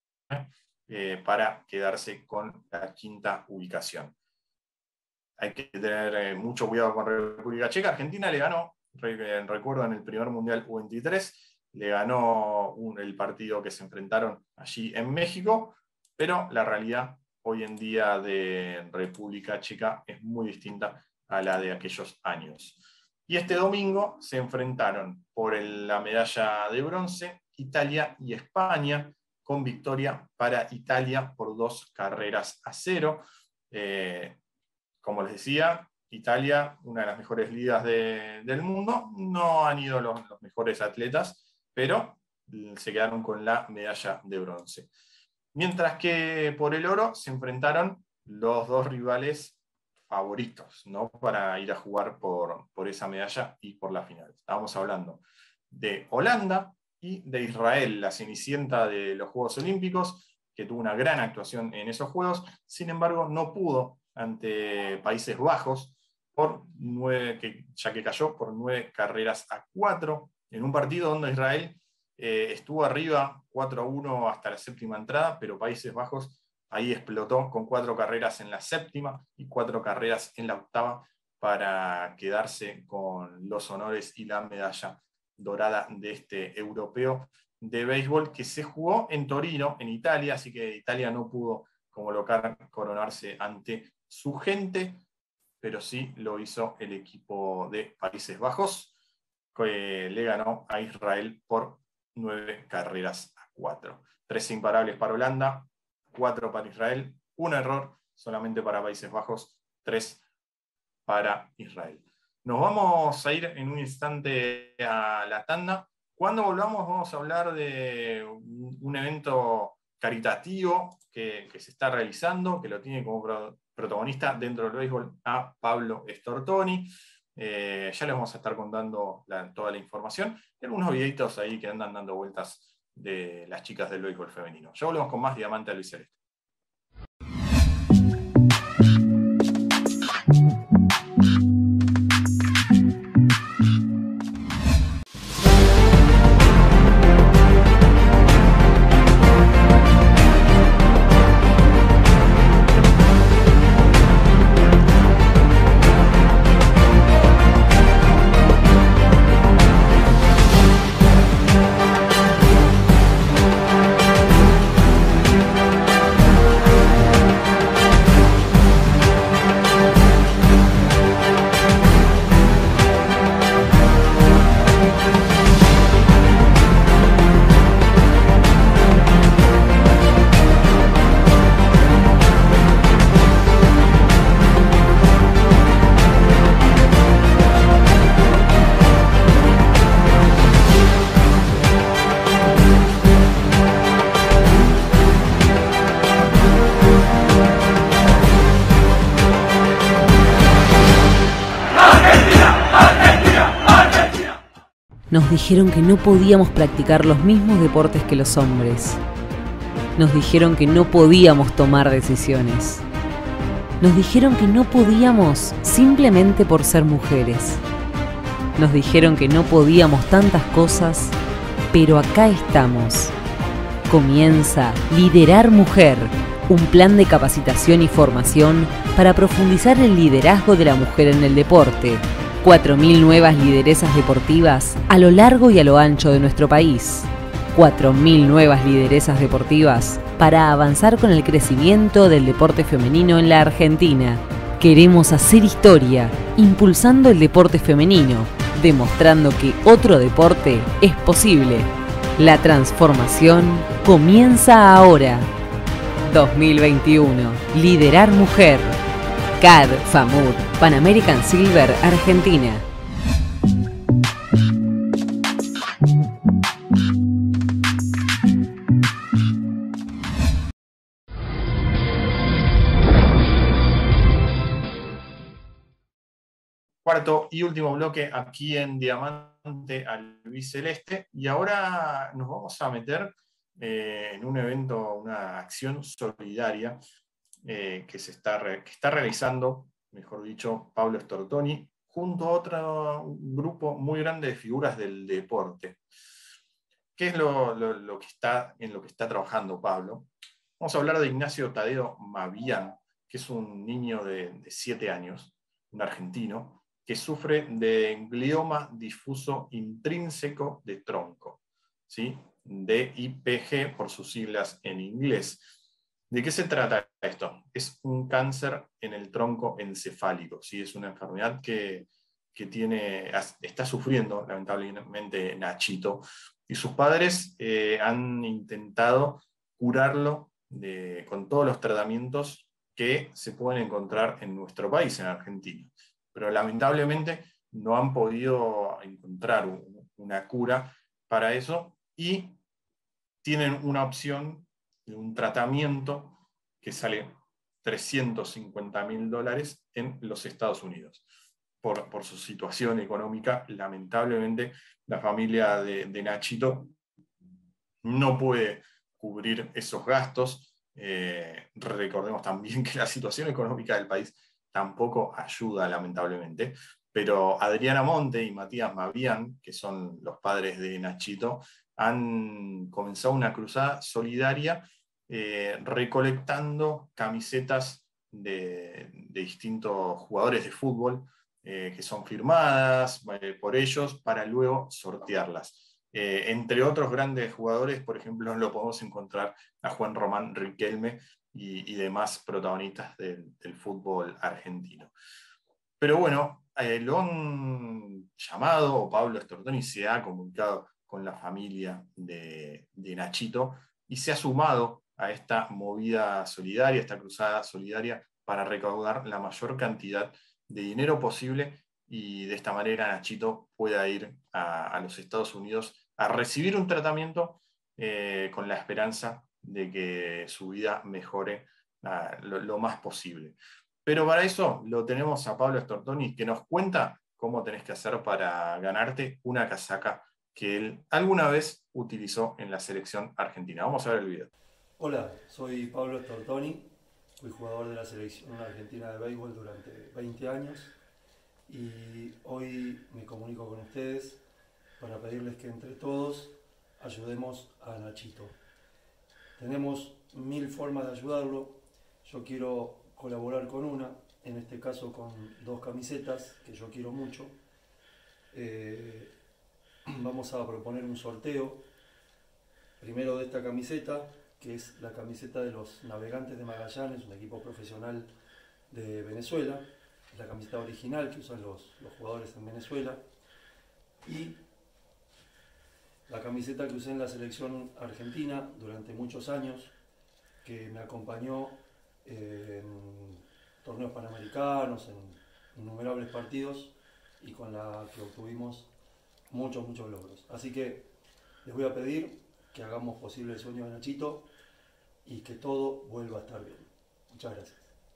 eh, para quedarse con la quinta ubicación. Hay que tener eh, mucho cuidado con República Checa. Argentina le ganó, re, recuerdo, en el primer Mundial U veintitrés, le ganó un, el partido que se enfrentaron allí en México, pero la realidad hoy en día de República Checa es muy distinta a la de aquellos años. Y este domingo se enfrentaron por el, la medalla de bronce Italia y España, con victoria para Italia por dos carreras a cero. Eh, como les decía, Italia, una de las mejores ligas de, del mundo, no han ido los, los mejores atletas, pero se quedaron con la medalla de bronce. Mientras que por el oro se enfrentaron los dos rivales favoritos, ¿no?, para ir a jugar por, por esa medalla y por la final. Estábamos hablando de Holanda y de Israel, la cenicienta de los Juegos Olímpicos, que tuvo una gran actuación en esos Juegos. Sin embargo, no pudo ante Países Bajos, por nueve, que, ya que cayó por nueve carreras a cuatro, en un partido donde Israel eh, estuvo arriba cuatro a uno hasta la séptima entrada, pero Países Bajos ahí explotó con cuatro carreras en la séptima y cuatro carreras en la octava para quedarse con los honores y la medalla dorada de este europeo de béisbol, que se jugó en Torino, en Italia, así que Italia no pudo como local coronarse ante su gente, pero sí lo hizo el equipo de Países Bajos, que le ganó a Israel por nueve carreras a cuatro. Tres imparables para Holanda, cuatro para Israel, un error solamente para Países Bajos, tres para Israel. Nos vamos a ir en un instante a la tanda. Cuando volvamos vamos a hablar de un, un evento caritativo que, que se está realizando, que lo tiene como pro, protagonista dentro del béisbol a Pablo Stortoni. Eh, ya les vamos a estar contando la, toda la información y algunos videitos ahí que andan dando vueltas de las chicas del béisbol femenino. Ya volvemos con más Diamante Albiceleste. Nos dijeron que no podíamos practicar los mismos deportes que los hombres. Nos dijeron que no podíamos tomar decisiones. Nos dijeron que no podíamos simplemente por ser mujeres. Nos dijeron que no podíamos tantas cosas, pero acá estamos. Comienza Liderar Mujer, un plan de capacitación y formación para profundizar el liderazgo de la mujer en el deporte. cuatro mil nuevas lideresas deportivas a lo largo y a lo ancho de nuestro país. cuatro mil nuevas lideresas deportivas para avanzar con el crecimiento del deporte femenino en la Argentina. Queremos hacer historia, impulsando el deporte femenino, demostrando que otro deporte es posible. La transformación comienza ahora. dos mil veintiuno. Liderar Mujer. C A D, FAMUT, Pan American Silver, Argentina. Cuarto y último bloque aquí en Diamante Diamante Albiceleste, y ahora nos vamos a meter eh, en un evento, una acción solidaria eh, que, se está, que está realizando, mejor dicho, Pablo Stortoni, junto a otro grupo muy grande de figuras del deporte. ¿Qué es lo, lo, lo que está, en lo que está trabajando Pablo? Vamos a hablar de Ignacio Tadeo Mabián, que es un niño de siete años, un argentino, que sufre de glioma difuso intrínseco de tronco, ¿sí? D I P G por sus siglas en inglés. ¿De qué se trata esto? Es un cáncer en el tronco encefálico, ¿sí? Es una enfermedad que, que tiene, está sufriendo lamentablemente Nachito, y sus padres eh, han intentado curarlo de, con todos los tratamientos que se pueden encontrar en nuestro país, en Argentina. Pero lamentablemente no han podido encontrar un, una cura para eso, y tienen una opción de un tratamiento que sale trescientos cincuenta mil dólares en los Estados Unidos. Por, por su situación económica, lamentablemente la familia de, de Nachito no puede cubrir esos gastos. Eh, recordemos también que la situación económica del país tampoco ayuda, lamentablemente, pero Adriana Monte y Matías Mabián, que son los padres de Nachito, han comenzado una cruzada solidaria eh, recolectando camisetas de, de distintos jugadores de fútbol eh, que son firmadas eh, por ellos para luego sortearlas. Eh, entre otros grandes jugadores, por ejemplo, lo podemos encontrar a Juan Román Riquelme y, y demás protagonistas del, del fútbol argentino. Pero bueno, eh, lo han llamado, o Pablo Stortoni se ha comunicado con la familia de, de Nachito y se ha sumado a esta movida solidaria, esta cruzada solidaria, para recaudar la mayor cantidad de dinero posible, y de esta manera Nachito pueda ir a, a los Estados Unidos a recibir un tratamiento eh, con la esperanza de que su vida mejore uh, lo, lo más posible. Pero para eso lo tenemos a Pablo Stortoni, que nos cuenta cómo tenés que hacer para ganarte una casaca que él alguna vez utilizó en la selección argentina. Vamos a ver el video. Hola, soy Pablo Stortoni, fui jugador de la selección argentina de béisbol durante veinte años y hoy me comunico con ustedes para pedirles que entre todos ayudemos a Nachito. Tenemos mil formas de ayudarlo, yo quiero colaborar con una, en este caso con dos camisetas que yo quiero mucho. Eh, vamos a proponer un sorteo, primero de esta camiseta, que es la camiseta de los Navegantes de Magallanes, un equipo profesional de Venezuela, es la camiseta original que usan los, los jugadores en Venezuela, y la camiseta que usé en la selección argentina durante muchos años, que me acompañó eh, en torneos panamericanos, en innumerables partidos, y con la que obtuvimos muchos, muchos logros. Así que les voy a pedir que hagamos posible el sueño de Nachito y que todo vuelva a estar bien. Muchas gracias.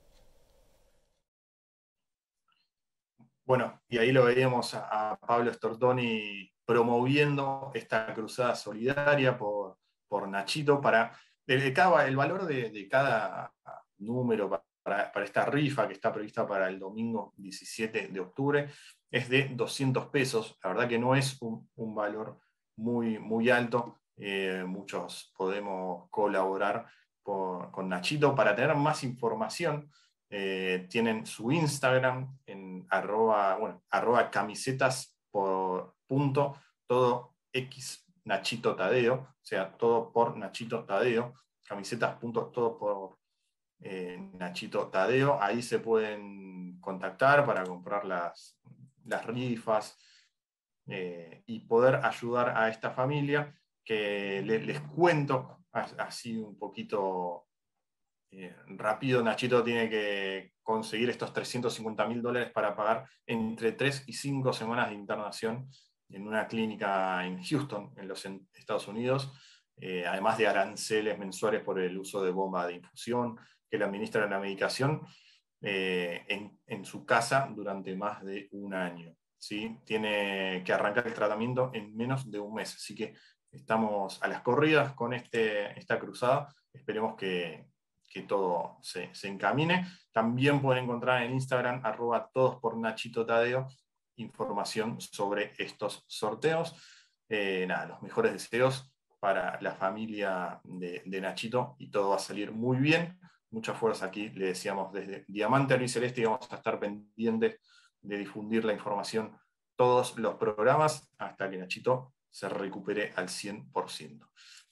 Bueno, y ahí lo veíamos a, a Pablo Stortoni promoviendo esta cruzada solidaria por, por Nachito. Para el, cada, el valor de, de cada número para, para esta rifa que está prevista para el domingo diecisiete de octubre es de doscientos pesos. La verdad que no es un, un valor muy, muy alto. Eh, muchos podemos colaborar por, con Nachito. Para tener más información, eh, tienen su Instagram en arroba, bueno, arroba camisetas por punto todo x Nachito Tadeo, o sea, todo por Nachito Tadeo, camisetas punto todo por eh, Nachito Tadeo. Ahí se pueden contactar para comprar las, las rifas eh, y poder ayudar a esta familia, que le, les cuento así un poquito eh, rápido. Nachito tiene que conseguir estos trescientos cincuenta mil dólares para pagar entre tres y cinco semanas de internación en una clínica en Houston, en los Estados Unidos, eh, además de aranceles mensuales por el uso de bomba de infusión que le administra la medicación eh, en, en su casa durante más de un año. ¿sí? Tiene que arrancar el tratamiento en menos de un mes. Así que estamos a las corridas con este, esta cruzada. Esperemos que, que todo se, se encamine. También pueden encontrar en Instagram, arroba todos por Nachito Tadeo, información sobre estos sorteos. Eh, nada, los mejores deseos para la familia de, de Nachito, y todo va a salir muy bien. Mucha fuerza aquí, le decíamos desde Diamante Albiceleste, y vamos a estar pendientes de difundir la información todos los programas hasta que Nachito se recupere al cien por ciento.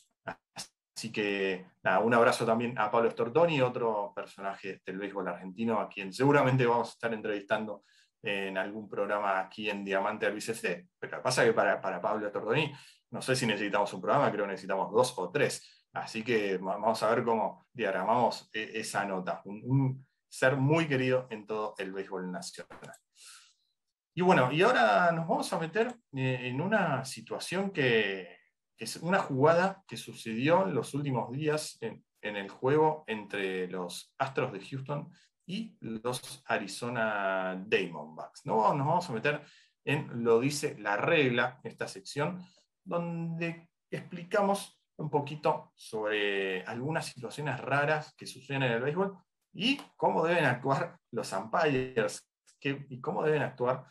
Así que nada, un abrazo también a Pablo Stortoni, otro personaje del béisbol argentino, a quien seguramente vamos a estar entrevistando en algún programa aquí en Diamante Albiceleste. Pero lo que pasa es que para, para Pablo Stortoni, no sé si necesitamos un programa, creo que necesitamos dos o tres. Así que vamos a ver cómo diagramamos esa nota. Un, un ser muy querido en todo el béisbol nacional. Y bueno, y ahora nos vamos a meter en una situación que, que es una jugada que sucedió en los últimos días en, en el juego entre los Astros de Houston y los Arizona Diamondbacks, ¿no? Nos vamos a meter en Lo Dice la Regla, esta sección, donde explicamos un poquito sobre algunas situaciones raras que suceden en el béisbol y cómo deben actuar los umpires que, y cómo deben actuar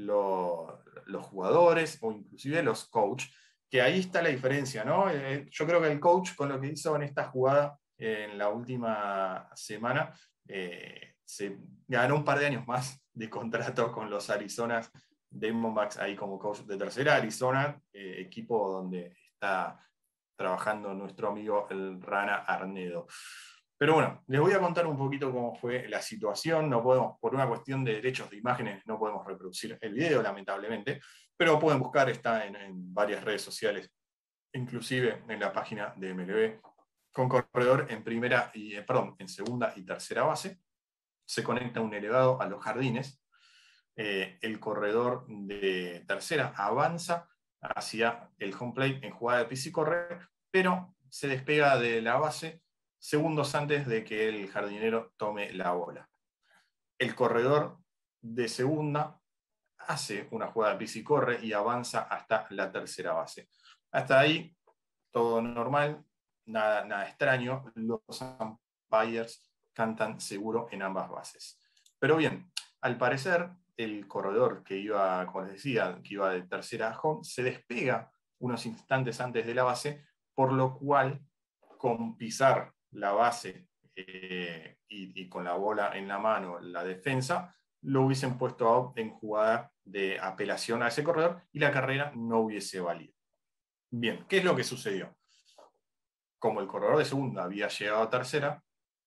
lo, los jugadores o inclusive los coaches, que ahí está la diferencia, ¿no? Eh, yo creo que el coach, con lo que hizo en esta jugada eh, en la última semana, eh, se ganó un par de años más de contrato con los Arizona Diamondbacks ahí como coach de tercera. Arizona, eh, equipo donde está trabajando nuestro amigo el Rana Arnedo. Pero bueno, les voy a contar un poquito cómo fue la situación. No podemos, por una cuestión de derechos de imágenes, no podemos reproducir el video, lamentablemente, pero pueden buscar, está en, en varias redes sociales, inclusive en la página de M L B, con corredor en primera y, eh, perdón, en segunda y tercera base. Se conecta un elevado a los jardines. Eh, el corredor de tercera avanza hacia el home plate en jugada de pis y corre, pero se despega de la base segundos antes de que el jardinero tome la bola. El corredor de segunda hace una jugada de pis y corre y avanza hasta la tercera base. Hasta ahí, todo normal, nada, nada extraño. Los umpires cantan seguro en ambas bases. Pero bien, al parecer, el corredor que iba, como les decía, que iba de tercera a home, se despega unos instantes antes de la base, por lo cual, con pisar la base eh, y, y con la bola en la mano, la defensa, lo hubiesen puesto out en jugada de apelación a ese corredor y la carrera no hubiese valido. Bien, ¿qué es lo que sucedió? Como el corredor de segunda había llegado a tercera,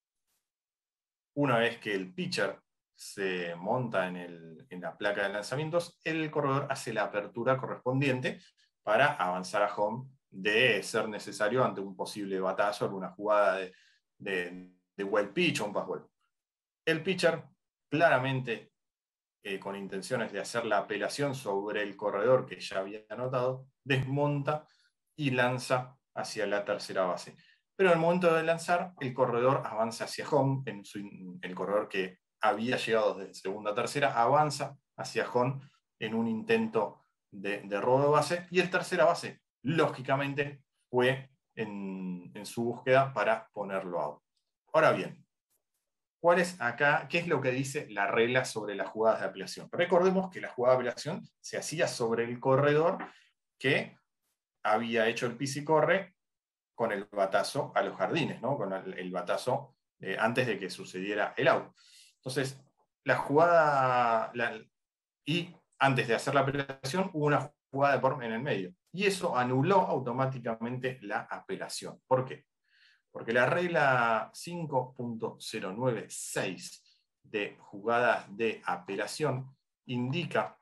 una vez que el pitcher se monta en, el, en la placa de lanzamientos, el corredor hace la apertura correspondiente para avanzar a home de ser necesario ante un posible batazo, alguna jugada de, de, de wild pitch o un pass ball. El pitcher, claramente eh, con intenciones de hacer la apelación sobre el corredor que ya había anotado, desmonta y lanza hacia la tercera base. Pero en el momento de lanzar, el corredor avanza hacia home, en su, el corredor que había llegado desde segunda a tercera, avanza hacia home en un intento de, de robo de base, y el tercera base, lógicamente, fue en, en su búsqueda para ponerlo out. Ahora bien, ¿cuál es acá, qué es lo que dice la regla sobre las jugadas de apelación? Recordemos que la jugada de apelación se hacía sobre el corredor que había hecho el pis y corre con el batazo a los jardines, ¿no? Con el, el batazo eh, antes de que sucediera el out. Entonces, la jugada, la, y antes de hacer la apelación, hubo una jugada de por en el medio. Y eso anuló automáticamente la apelación. ¿Por qué? Porque la regla cinco punto cero nueve seis de jugadas de apelación indica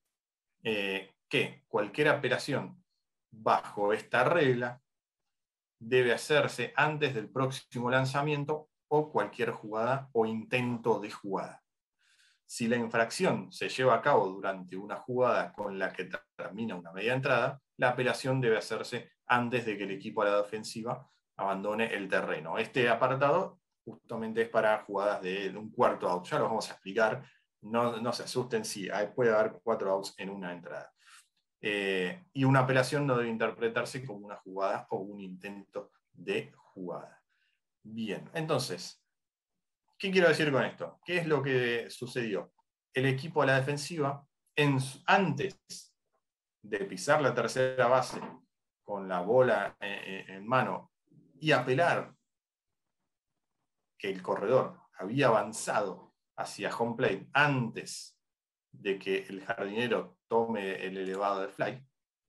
eh, que cualquier apelación bajo esta regla debe hacerse antes del próximo lanzamiento o cualquier jugada o intento de jugada. Si la infracción se lleva a cabo durante una jugada con la que termina una media entrada, la apelación debe hacerse antes de que el equipo a la defensiva abandone el terreno. Este apartado justamente es para jugadas de un cuarto out. Ya lo vamos a explicar no, no se asusten, sí, puede haber cuatro outs en una entrada. Eh, y una apelación no debe interpretarse como una jugada o un intento de jugada. Bien, entonces, ¿qué quiero decir con esto? ¿Qué es lo que sucedió? El equipo a la defensiva, en, antes de pisar la tercera base con la bola en, en mano y apelar que el corredor había avanzado hacia home plate antes de que el jardinero tome el elevado de fly,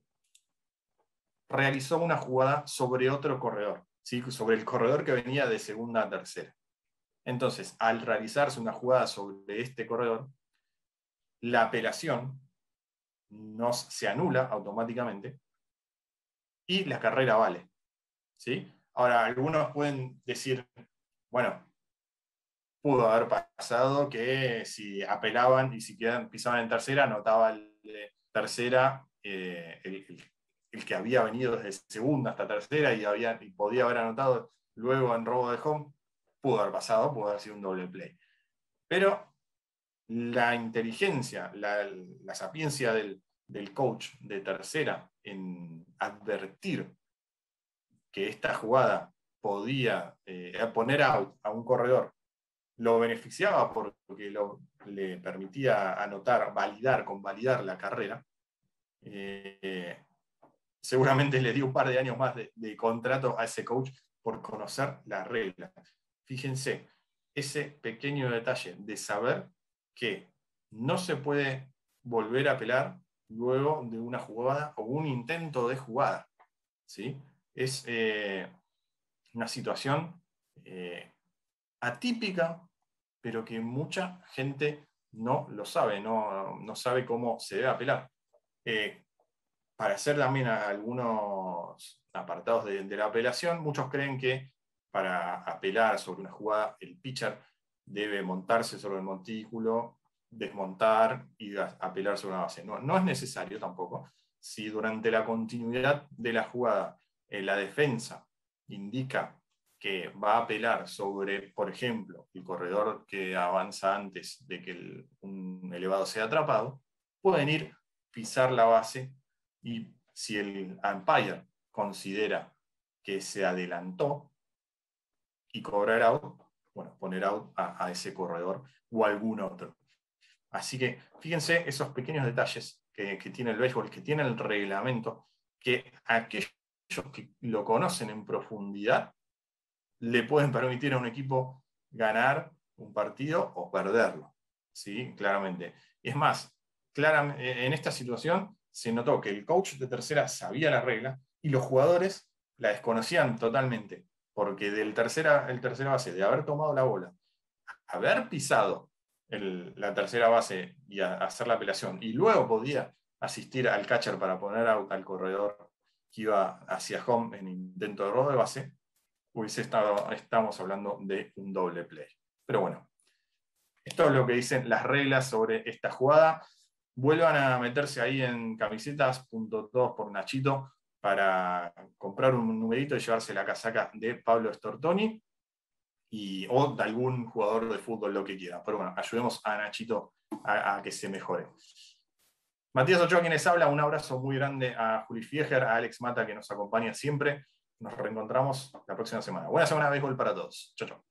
realizó una jugada sobre otro corredor, ¿sí? Sobre el corredor que venía de segunda a tercera. Entonces, al realizarse una jugada sobre este corredor, la apelación no se anula automáticamente y la carrera vale, ¿sí? Ahora, algunos pueden decir, bueno, pudo haber pasado que si apelaban y si quedan, pisaban en tercera, anotaba el de tercera, eh, el, el, el que había venido desde segunda hasta tercera y, había, y podía haber anotado luego en robo de home. Pudo haber pasado, pudo haber sido un doble play. Pero la inteligencia, la, la sapiencia del, del coach de tercera en advertir que esta jugada podía eh, poner out a un corredor, lo beneficiaba porque lo, le permitía anotar, validar, convalidar la carrera, eh, seguramente le dio un par de años más de, de contrato a ese coach por conocer las reglas. Fíjense, ese pequeño detalle de saber que no se puede volver a apelar luego de una jugada o un intento de jugada, ¿sí? Es eh, una situación eh, atípica, pero que mucha gente no lo sabe, no, no sabe cómo se debe apelar. Eh, para hacer también algunos apartados de, de la apelación, muchos creen que para apelar sobre una jugada, el pitcher debe montarse sobre el montículo, desmontar y apelar sobre una base. No, no es necesario tampoco. Si durante la continuidad de la jugada eh, la defensa indica que va a apelar sobre, por ejemplo, el corredor que avanza antes de que el, un elevado sea atrapado, pueden ir, pisar la base y si el umpire considera que se adelantó y cobrar out, bueno, poner out a, a ese corredor o a algún otro. Así que fíjense esos pequeños detalles que, que tiene el béisbol, que tiene el reglamento, que aquellos que lo conocen en profundidad le pueden permitir a un equipo ganar un partido o perderlo, ¿sí? Claramente. Es más, claramente, en esta situación se notó que el coach de tercera sabía la regla y los jugadores la desconocían totalmente, porque del tercera, el tercera base, de haber tomado la bola, haber pisado el, la tercera base y a, a hacer la apelación, y luego podía asistir al catcher para poner out al corredor que iba hacia home en intento de robo de base, hubiese estado, estamos hablando de un doble play. Pero bueno, esto es lo que dicen las reglas sobre esta jugada. Vuelvan a meterse ahí en camisetas punto todos por Nachito para comprar un numerito y llevarse la casaca de Pablo Stortoni y, o de algún jugador de fútbol, lo que quiera. Pero bueno, ayudemos a Nachito a, a que se mejore. Matías Ochoa, quien les habla, un abrazo muy grande a Juli Fieger, a Alex Mata, que nos acompaña siempre. Nos reencontramos la próxima semana. Buena semana de béisbol para todos. Chau, chau.